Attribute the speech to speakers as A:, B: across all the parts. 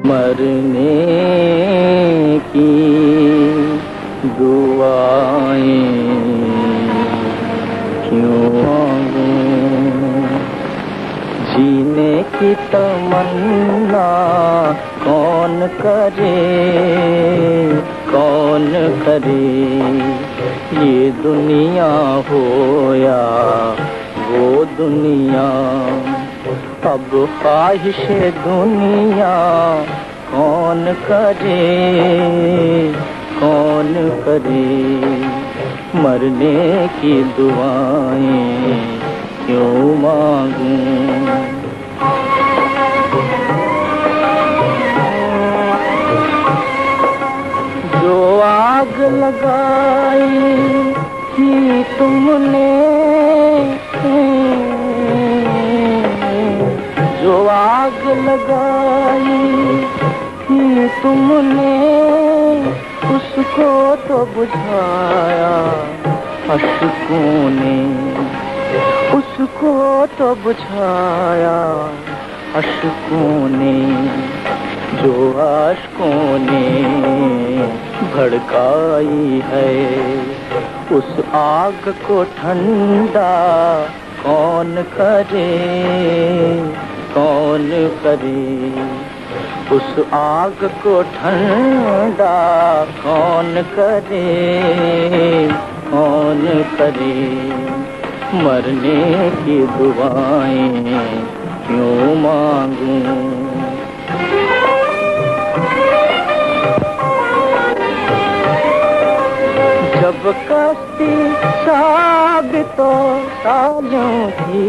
A: मरने की दुआएं क्यों मांगूं, जीने की तमन्ना कौन करे, कौन करे। ये दुनिया हो या वो दुनिया, अब ख्वाहिश दुनिया कौन करे, कौन करे। मरने की दुआएं क्यों मांगूं। जो आग लगाई थी तुमने, जो आग लगाई थी तुमने, उसको तो बुझाया अश्कों ने, उसको तो बुझाया अश्कों ने। जो आशिकों ने भड़काई है, उस आग को ठंडा कौन करे, कौन करे। उस आग को ठंडा कौन करे, कौन करे। मरने की दुआएं क्यों मांगूं। जब कश्ती साबितों सालों की,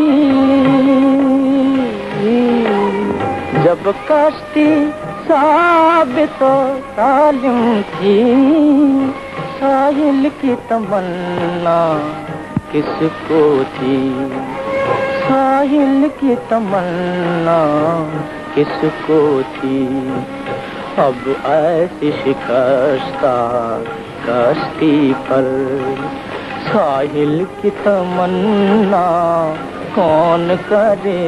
A: जब कश्ती साबितों सालों की, साहिल की तमन्ना किसको थी, साहिल की तमन्ना किसको थी। अब ऐसी शिकस्ता कश्ती पर साहिल की तमन्ना कौन करे,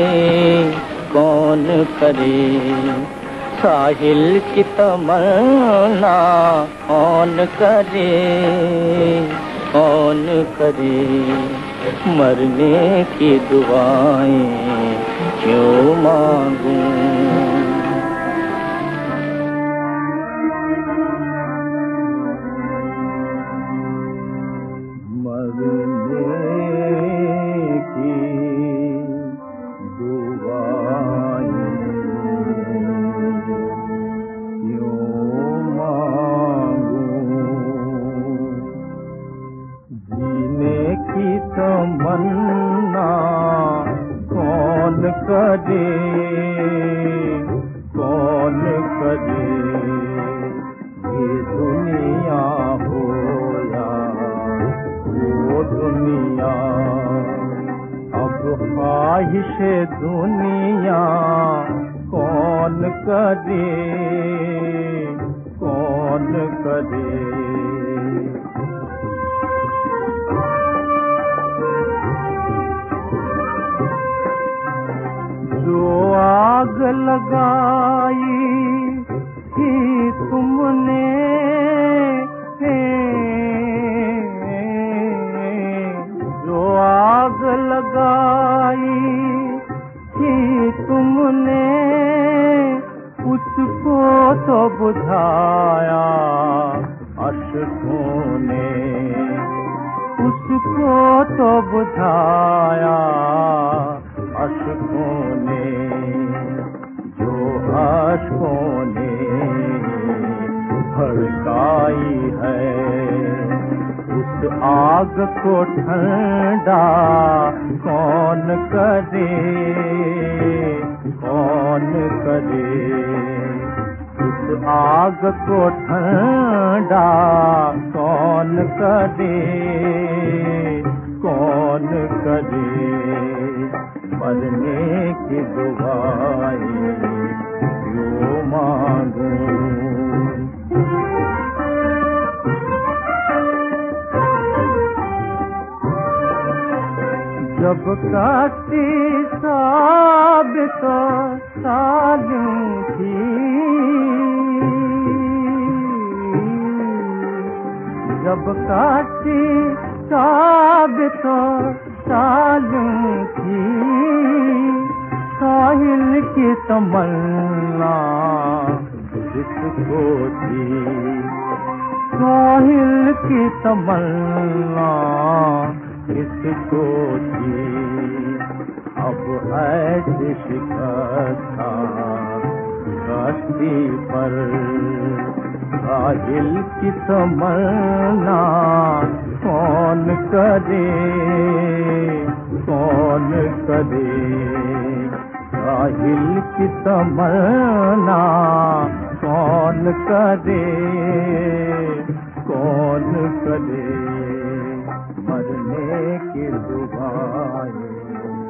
A: कौन करे। साहिल की तमन्ना कौन करे, कौन करे। मरने की दुआएं क्यों मांगूं। तमन्ना कौन करे, कौन करे। ये दुनिया हो या वो दुनिया, अब ख्वाहिश दुनिया कौन करे, कौन करे। जो आग लगाई थी तुमने, जो आग लगाई थी तुमने, उसको तो बुझाया अश्कों ने, उसको तो बुझाया अश्कों ने। जो आशिकों ने भड़काई है, उस आग को ठंडा कौन करे, कौन करे। उस आग को ठंडा कौन करे, कौन करे। मरने की दुआएं क्यों मांगूं। जब कश्ती साबितों सालियों की, जब काटी साबितो सालियों की, साहिल की तमन्ना किसको थी, साहिल की तमन्ना किसको थी। अब ऐसी शिकस्ता कश्ती पर साहिल की तमन्ना कौन करे, कौन करे। साहिल की तमन्ना कौन करे, कौन करे। मरने की दुआएं